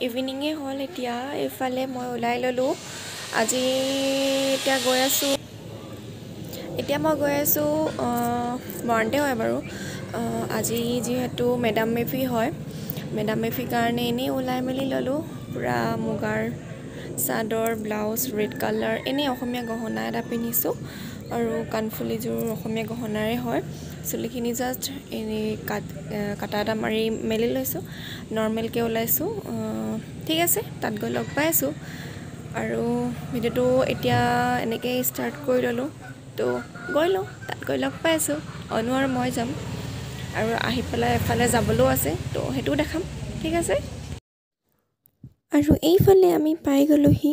ইভিনিঙে হ'ল এতিয়া এফালে মই ওলাই ললো আজি এতিয়া গৈ আছো মৰ্ণিং হয় বাৰু আজি যেহেতু মেডাম মেফি হয় মেডাম মেফি কাৰণে এনেই ওলাই মেলি ললো পুৰা মুগাৰ চাদৰ ব্লাউজ ৰেড কালাৰ এনেই অসমীয়া গহনা এটা পিন্ধিছো আৰু কানফুলিযোৰ অসমীয়া গহনাৰে হয় চুলিখিনি জাষ্ট এনে কাটা এটা মাৰি মেলি লৈছো নৰ্মেলকৈ ওলাইছো ঠিক আছে তাত গৈ লগ পাই আছো আৰু ভিডিওটো এতিয়া এনেকৈ ষ্টাৰ্ট কৰি ললো তো গৈ লওঁ তাত গৈ লগ পাই আছো অনু আৰু মই যাম আৰু আহি পেলাই এফালে যাবলৈও আছে তো সেইটোও দেখাম ঠিক আছে আৰু এইফালে আমি পাই গলোহি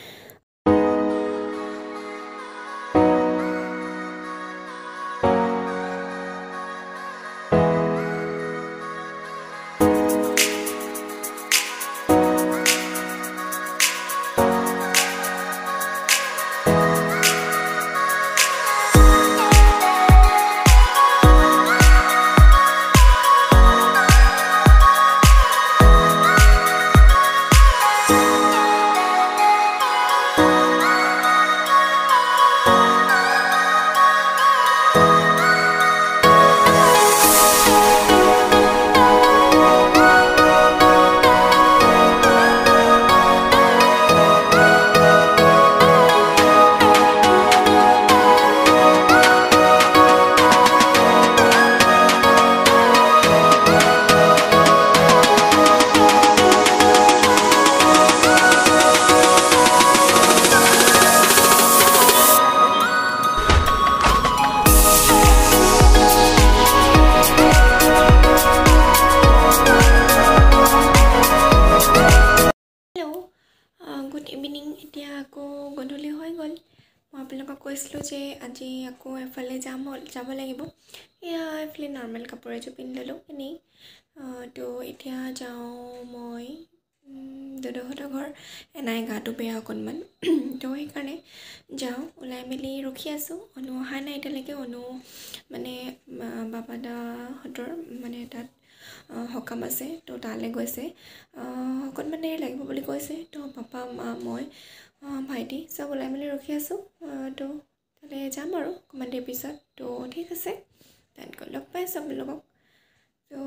গুড ইভিনিং এতিয়া আকৌ গধূলি হৈ গ'ল মই আপোনালোকক কৈছিলোঁ যে আজি আকৌ এফালে যাব লাগিব এয়া এফালে নৰ্মেল কাপোৰ এযোৰ পিন্ধি ল'লোঁ এনেই তো এতিয়া যাওঁ মই দাদাহঁতৰ ঘৰ এনাই গাটো বেয়া অকণমান তো সেইকাৰণে যাওঁ ওলাই মেলি ৰখি আছোঁ অনু অহা নাই এতিয়ালৈকে অনু মানে বাবাদাহঁতৰ মানে তাত সকাম আছে তো তালৈ গৈছে অকণমান দেৰি লাগিব বুলি কৈছে তো পাপা মা মই ভাইটি চব ওলাই মেলি ৰখি আছোঁ তো তালৈ যাম আৰু অকণমান দেৰি পিছত তো ঠিক আছে তাত গৈ লগ পাই চব লগক তো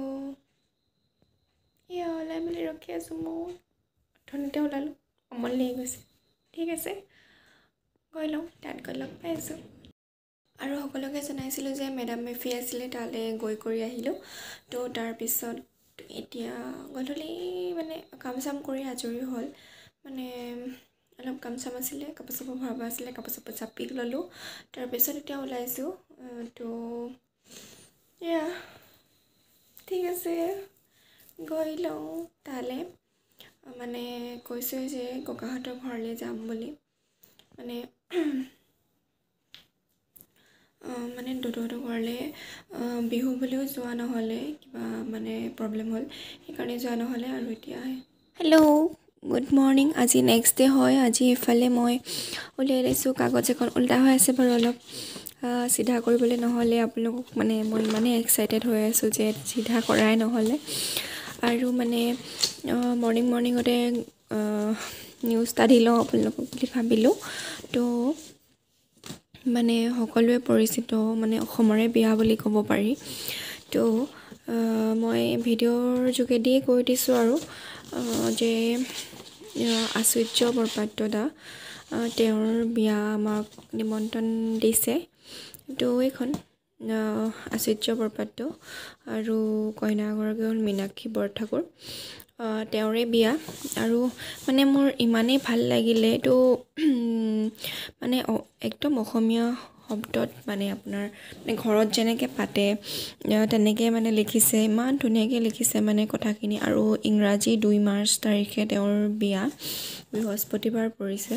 এয়া ওলাই মেলি ৰখি আছোঁ মই অথনিতে ওলালোঁ সময় লাগি গৈছে ঠিক আছে গৈ লওঁ তাত গৈ লগ পাই আছোঁ আৰু সকলোকে জনাইছিলোঁ যে মেডাম মেফি আছিলে তালৈ গৈ কৰি আহিলোঁ তো তাৰপিছত এতিয়া গধূলি মানে কাম চাম কৰি আজৰি হ'ল মানে অলপ কাম চাম আছিলে কাপোৰ চাপোৰ ভৰাব আছিলে কাপোৰ চাপোৰ জাপি ল'লোঁ তাৰপিছত এতিয়া ওলাইছোঁ তো এয়া ঠিক আছে গৈ লওঁ তালৈ মানে কৈছোঁ যে ককাহঁতৰ ঘৰলৈ যাম বুলি মানে দাদাহঁতৰ ঘৰলৈ বিহু বুলিও যোৱা নহ'লে কিবা মানে প্ৰব্লেম হ'ল সেইকাৰণে যোৱা নহ'লে আৰু এতিয়া হেল্ল' গুড মৰ্ণিং আজি নেক্সট ডে হয় আজি এফালে মই উলিয়াই লৈছোঁ কাগজ এখন উল্টা হৈ আছে বাৰু অলপ চিধা কৰিবলৈ নহ'লে আপোনালোকক মানে মই ইমানেই এক্সাইটেড হৈ আছোঁ যে চিধা কৰাই নহ'লে আৰু মানে মৰ্ণিঙতে নিউজ এটা দি লওঁ আপোনালোকক বুলি ভাবিলোঁ তো মানে সকলোৱে পৰিচিত মানে অসমৰে বিয়া বুলি ক'ব পাৰি তো মই ভিডিঅ'ৰ যোগেদিয়ে কৈ দিছোঁ আৰু যে আচুৰ্য বৰপাত্ৰ দা তেওঁৰ বিয়া আমাক নিমন্ত্ৰণ দিছে তো এইখন আচুৰ্য বৰপাত্ৰ আৰু কইনাগৰাকী হ'ল মীনাক্ষী বৰঠাকুৰ তেওঁৰে বিয়া আৰু মানে মোৰ ইমানেই ভাল লাগিলে তো মানে একদম অসমীয়া শব্দত মানে আপোনাৰ মানে ঘৰত যেনেকৈ পাতে তেনেকৈ মানে লিখিছে ইমান ধুনীয়াকৈ লিখিছে মানে কথাখিনি আৰু ইংৰাজী 2 মাৰ্চ তাৰিখে তেওঁৰ বিয়া বৃহস্পতিবাৰ পৰিছে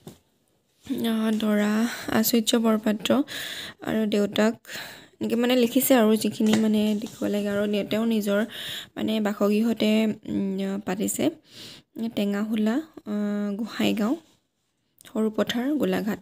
দৰা আচুৰ্য বৰপাত্ৰ আৰু দেউতাক এনেকৈ মানে লিখিছে আৰু যিখিনি মানে লিখিব লাগে আৰু তেওঁ নিজৰ মানে বাসগৃহতে পাতিছে টেঙাহোলা গোহাঁইগাঁও সৰুপথাৰ গোলাঘাট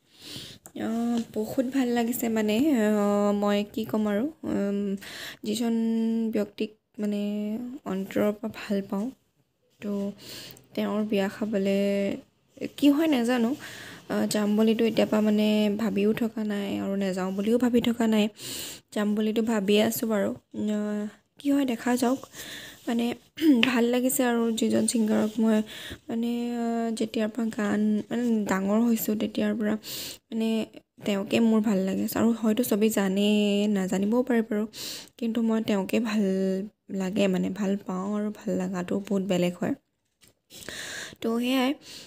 বহুত ভাল লাগিছে মানে মই কি ক'ম আৰু যিজন ব্যক্তিক মানে অন্তৰৰ পৰা ভাল পাওঁ তো তেওঁৰ বিয়া খাবলৈ কি হয় নাজানো যাম বুলিতো এতিয়া পৰা মানে ভাবিও থকা নাই আৰু নাযাওঁ বুলিও ভাবি থকা নাই যাম বুলিতো ভাবিয়ে আছোঁ বাৰু কি হয় দেখা যাওক মানে ভাল লাগিছে আৰু যিজন ছিংগাৰক মই মানে যেতিয়াৰ পৰা গান মানে ডাঙৰ হৈছোঁ তেতিয়াৰ পৰা মানে তেওঁকে মোৰ ভাল লাগে আৰু হয়তো চবেই জানে নাজানিবও পাৰে বাৰু কিন্তু মই তেওঁকে ভাল লাগে মানে ভাল পাওঁ আৰু ভাল লগাটো বহুত বেলেগ হয় তো সেয়াই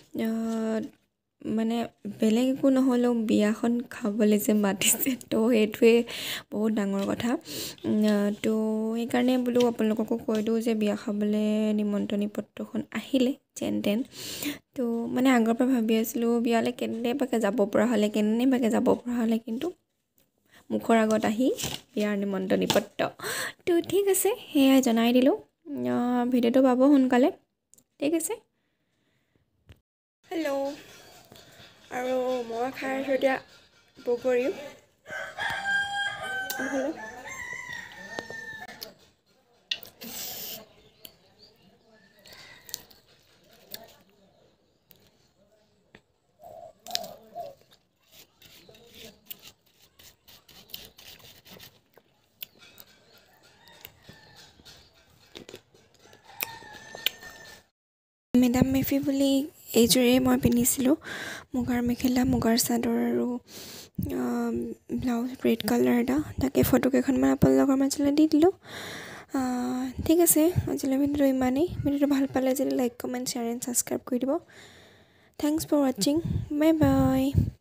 মানে বেলেগ একো নহ'লেও বিয়াখন খাবলৈ যে মাতিছে তো সেইটোৱে বহুত ডাঙৰ কথা তো সেইকাৰণে বোলো আপোনালোককো কৈ দিওঁ যে বিয়া খাবলৈ নিমন্ত্ৰণী পত্ৰখন আহিলে যেন তেন তো মানে আগৰ পৰা ভাবি আছিলোঁ বিয়ালৈ কেনেবাকৈ যাব পৰা হ'লে কিন্তু মুখৰ আগত আহি বিয়াৰ নিমন্ত্ৰণী পত্ৰ তো ঠিক আছে সেয়াই জনাই দিলোঁ ভিডিঅ'টো পাব সোনকালে ঠিক আছে হেল্ল' আৰু মই খাই আছোঁ এতিয়া পকৰি মেডাম মেফি বুলি এইযোৰেই মই পিন্ধিছিলোঁ মুগাৰ মেখেলা মুগাৰ চাদৰ আৰু ব্লাউজ ৰেড কালাৰ এটা তাকে ফটো কেইখনমান আপোনালোকৰ মাজলৈ দি দিলোঁ ঠিক আছে আজিলৈ ভিডিঅ'টো ইমানেই ভিডিঅ'টো ভাল পালে যদি like comment share and subscribe কৰি দিব থেংকছ ফৰ ৱাচিং বাই বাই